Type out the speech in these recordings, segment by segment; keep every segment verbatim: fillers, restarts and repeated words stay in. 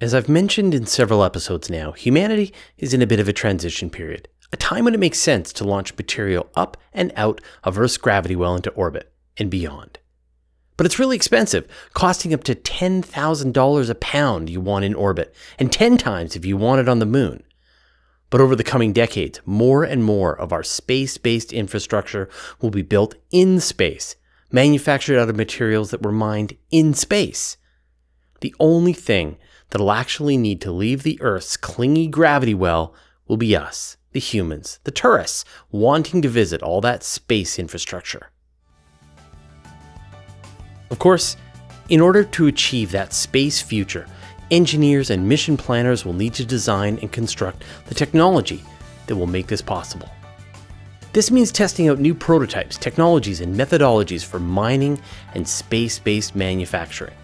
As I've mentioned in several episodes now, humanity is in a bit of a transition period, a time when it makes sense to launch material up and out of Earth's gravity well into orbit and beyond. But it's really expensive, costing up to ten thousand dollars a pound you want in orbit, and ten times if you want it on the moon. But over the coming decades, more and more of our space-based infrastructure will be built in space, manufactured out of materials that were mined in space. The only thing that'll actually need to leave the Earth's clingy gravity well will be us, the humans, the tourists, wanting to visit all that space infrastructure. Of course, in order to achieve that space future, engineers and mission planners will need to design and construct the technology that will make this possible. This means testing out new prototypes, technologies, and methodologies for mining and space-based manufacturing.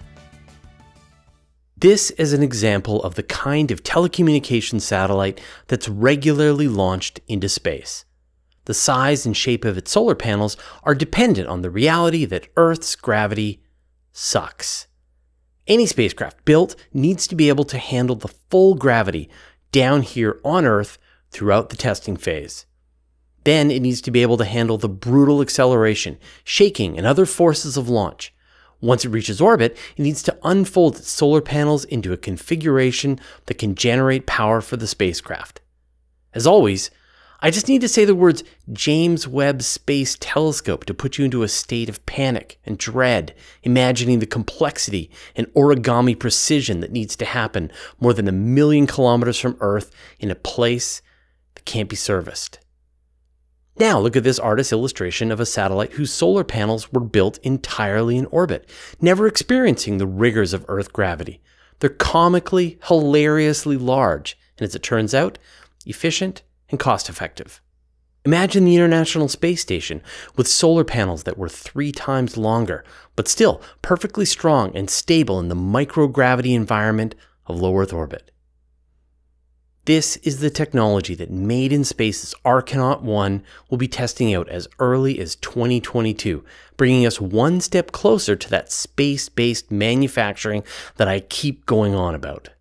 This is an example of the kind of telecommunications satellite that's regularly launched into space. The size and shape of its solar panels are dependent on the reality that Earth's gravity sucks. Any spacecraft built needs to be able to handle the full gravity down here on Earth throughout the testing phase. Then it needs to be able to handle the brutal acceleration, shaking, and other forces of launch. Once it reaches orbit, it needs to unfold its solar panels into a configuration that can generate power for the spacecraft. As always, I just need to say the words James Webb Space Telescope to put you into a state of panic and dread, imagining the complexity and origami precision that needs to happen more than a million kilometers from Earth in a place that can't be serviced. Now look at this artist's illustration of a satellite whose solar panels were built entirely in orbit, never experiencing the rigors of Earth gravity. They're comically, hilariously large, and as it turns out, efficient and cost-effective. Imagine the International Space Station with solar panels that were three times longer, but still perfectly strong and stable in the microgravity environment of low Earth orbit. This is the technology that Made in Space's Archinaut one will be testing out as early as twenty twenty-two, bringing us one step closer to that space-based manufacturing that I keep going on about.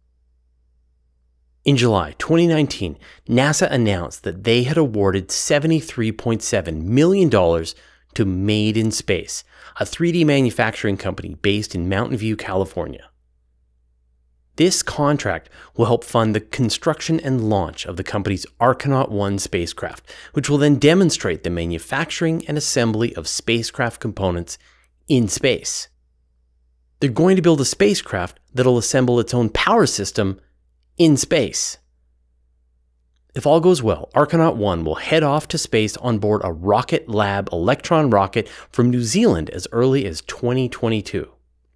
In July twenty nineteen, NASA announced that they had awarded seventy-three point seven million dollars to Made in Space, a three D manufacturing company based in Mountain View, California. This contract will help fund the construction and launch of the company's Archinaut one spacecraft, which will then demonstrate the manufacturing and assembly of spacecraft components in space. They're going to build a spacecraft that'll assemble its own power system in space. If all goes well, Archinaut one will head off to space on board a Rocket Lab Electron rocket from New Zealand as early as twenty twenty-two.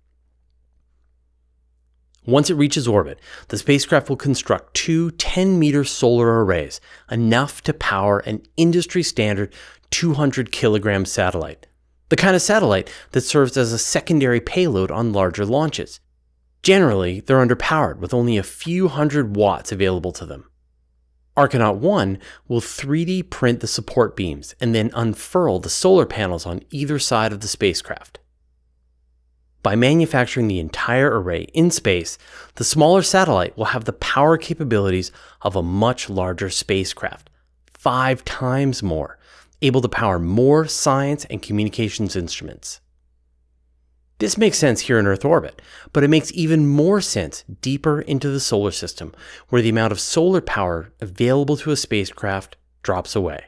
Once it reaches orbit, the spacecraft will construct two ten meter solar arrays, enough to power an industry-standard two hundred kilogram satellite, the kind of satellite that serves as a secondary payload on larger launches. Generally, they're underpowered with only a few hundred watts available to them. Archinaut one will three D print the support beams and then unfurl the solar panels on either side of the spacecraft. By manufacturing the entire array in space, the smaller satellite will have the power capabilities of a much larger spacecraft, five times more, able to power more science and communications instruments. This makes sense here in Earth orbit, but it makes even more sense deeper into the solar system, where the amount of solar power available to a spacecraft drops away.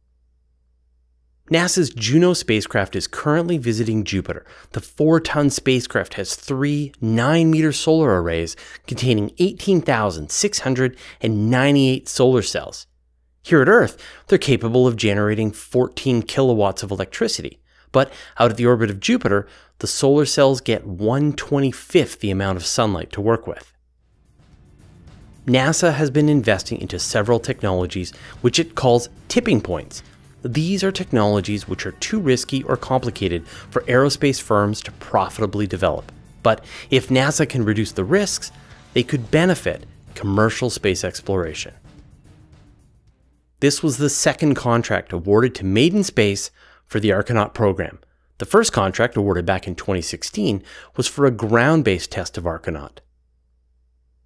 NASA's Juno spacecraft is currently visiting Jupiter. The four-ton spacecraft has three nine meter solar arrays containing eighteen thousand six hundred ninety-eight solar cells. Here at Earth, they're capable of generating fourteen kilowatts of electricity. But out at the orbit of Jupiter, the solar cells get one twenty-fifth the amount of sunlight to work with. NASA has been investing into several technologies which it calls tipping points. These are technologies which are too risky or complicated for aerospace firms to profitably develop. But if NASA can reduce the risks, they could benefit commercial space exploration. This was the second contract awarded to Made in Space for the Archinaut program. The first contract, awarded back in twenty sixteen, was for a ground-based test of Archinaut.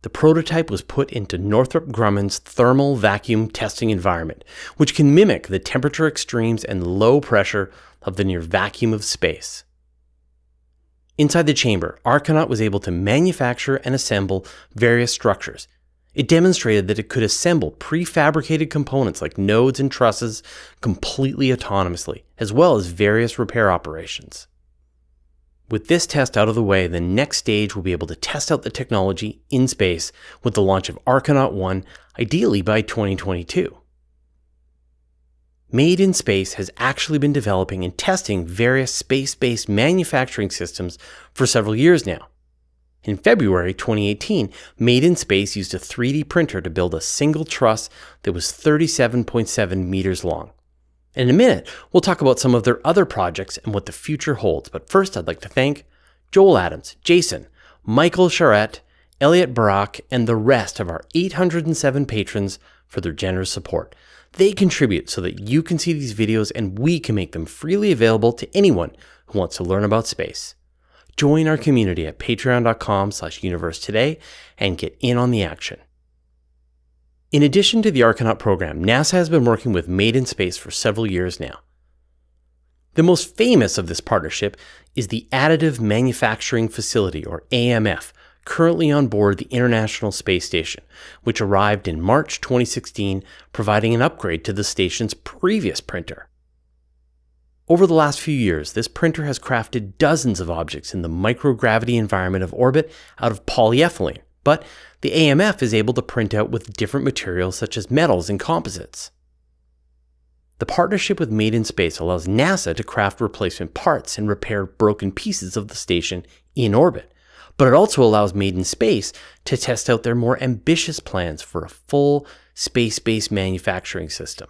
The prototype was put into Northrop Grumman's thermal vacuum testing environment, which can mimic the temperature extremes and low pressure of the near vacuum of space. Inside the chamber, Archinaut was able to manufacture and assemble various structures. It demonstrated that it could assemble prefabricated components like nodes and trusses completely autonomously, as well as various repair operations. With this test out of the way, the next stage will be able to test out the technology in space with the launch of Archinaut one, ideally by twenty twenty-two. Made in Space has actually been developing and testing various space-based manufacturing systems for several years now. In February twenty eighteen, Made in Space used a three D printer to build a single truss that was thirty-seven point seven meters long. In a minute, we'll talk about some of their other projects and what the future holds, but first I'd like to thank Joel Adams, Jason, Michael Charette, Elliot Barak, and the rest of our eight hundred seven patrons for their generous support. They contribute so that you can see these videos and we can make them freely available to anyone who wants to learn about space. Join our community at patreon.com slash universe today and get in on the action. In addition to the Archinaut program, NASA has been working with Made in Space for several years now. The most famous of this partnership is the Additive Manufacturing Facility, or A M F, currently on board the International Space Station, which arrived in March twenty sixteen, providing an upgrade to the station's previous printer. Over the last few years, this printer has crafted dozens of objects in the microgravity environment of orbit out of polyethylene, but the A M F is able to print out with different materials such as metals and composites. The partnership with Made in Space allows NASA to craft replacement parts and repair broken pieces of the station in orbit, but it also allows Made in Space to test out their more ambitious plans for a full space-based manufacturing system.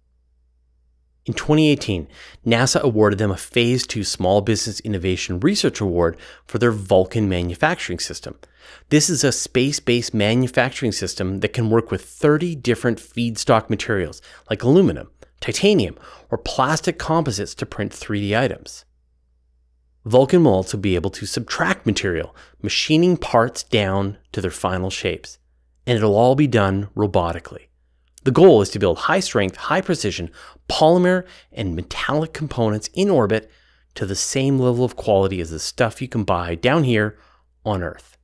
In twenty eighteen, NASA awarded them a Phase two Small Business Innovation Research Award for their Vulcan manufacturing system. This is a space-based manufacturing system that can work with thirty different feedstock materials like aluminum, titanium, or plastic composites to print three D items. Vulcan will also be able to subtract material, machining parts down to their final shapes, and it'll all be done robotically. The goal is to build high-strength, high-precision polymer and metallic components in orbit to the same level of quality as the stuff you can buy down here on Earth.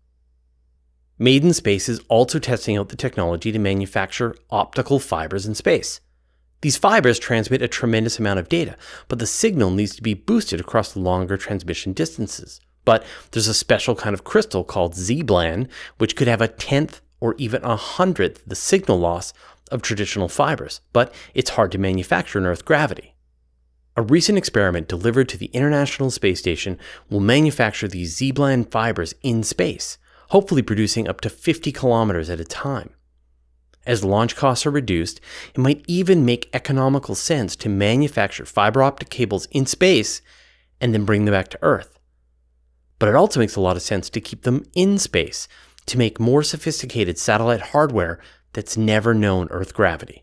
Made in Space is also testing out the technology to manufacture optical fibers in space. These fibers transmit a tremendous amount of data, but the signal needs to be boosted across longer transmission distances. But there's a special kind of crystal called Z-blan, which could have a tenth or even a hundredth the signal loss of traditional fibers, but it's hard to manufacture in Earth gravity. A recent experiment delivered to the International Space Station will manufacture these Z-blan fibers in space, hopefully producing up to fifty kilometers at a time. As launch costs are reduced, it might even make economical sense to manufacture fiber optic cables in space and then bring them back to Earth. But it also makes a lot of sense to keep them in space to make more sophisticated satellite hardware that's never known Earth gravity.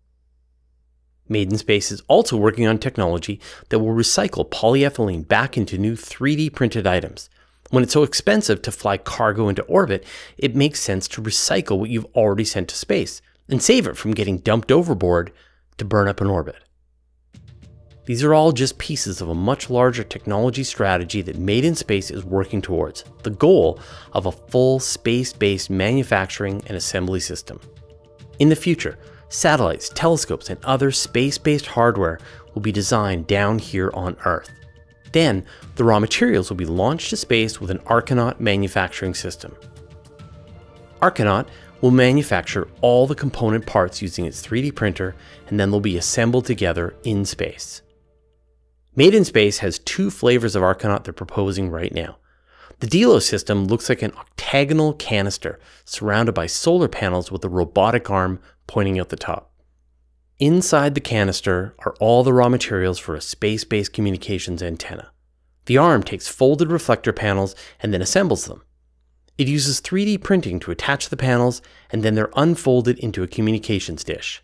Made in Space is also working on technology that will recycle polyethylene back into new three D printed items. When it's so expensive to fly cargo into orbit, it makes sense to recycle what you've already sent to space and save it from getting dumped overboard to burn up in orbit. These are all just pieces of a much larger technology strategy that Made in Space is working towards, the goal of a full space-based manufacturing and assembly system. In the future, satellites, telescopes, and other space-based hardware will be designed down here on Earth. Then, the raw materials will be launched to space with an Archinaut manufacturing system. Archinaut will manufacture all the component parts using its three D printer, and then they'll be assembled together in space. Made in Space has two flavors of Archinaut they're proposing right now. The Delos system looks like an octagonal canister surrounded by solar panels with a robotic arm pointing out the top. Inside the canister are all the raw materials for a space-based communications antenna. The arm takes folded reflector panels and then assembles them. It uses three D printing to attach the panels, and then they're unfolded into a communications dish.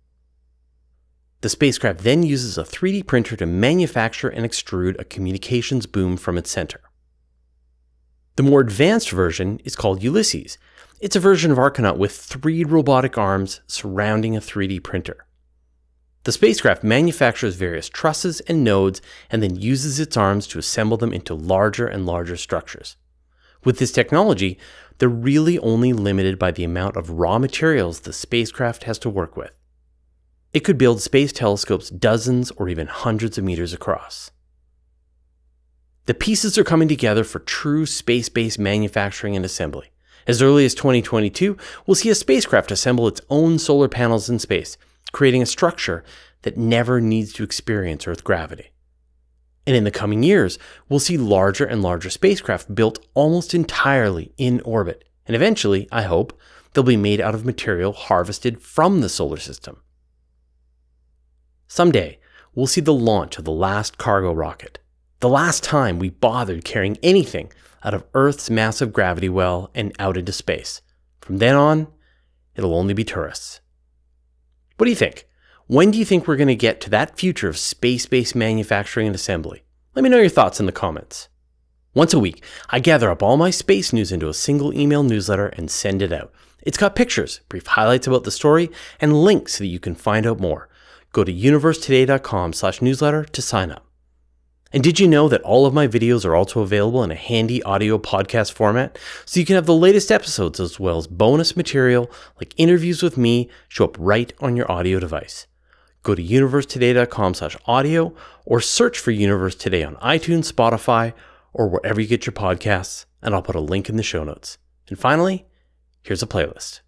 The spacecraft then uses a three D printer to manufacture and extrude a communications boom from its center. The more advanced version is called Ulysses. It's a version of Archinaut with three robotic arms surrounding a three D printer. The spacecraft manufactures various trusses and nodes and then uses its arms to assemble them into larger and larger structures. With this technology, they're really only limited by the amount of raw materials the spacecraft has to work with. It could build space telescopes dozens or even hundreds of meters across. The pieces are coming together for true space-based manufacturing and assembly. As early as twenty twenty-two, we'll see a spacecraft assemble its own solar panels in space, creating a structure that never needs to experience Earth gravity. And in the coming years, we'll see larger and larger spacecraft built almost entirely in orbit, and eventually, I hope, they'll be made out of material harvested from the solar system. Someday, we'll see the launch of the last cargo rocket, the last time we bothered carrying anything out of Earth's massive gravity well and out into space. From then on, it'll only be tourists. What do you think? When do you think we're going to get to that future of space-based manufacturing and assembly? Let me know your thoughts in the comments. Once a week, I gather up all my space news into a single email newsletter and send it out. It's got pictures, brief highlights about the story, and links so that you can find out more. Go to universe today dot com slash newsletter to sign up. And did you know that all of my videos are also available in a handy audio podcast format, so you can have the latest episodes as well as bonus material like interviews with me show up right on your audio device. Go to universe today dot com slash audio or search for Universe Today on iTunes, Spotify, or wherever you get your podcasts, and I'll put a link in the show notes. And finally, here's a playlist.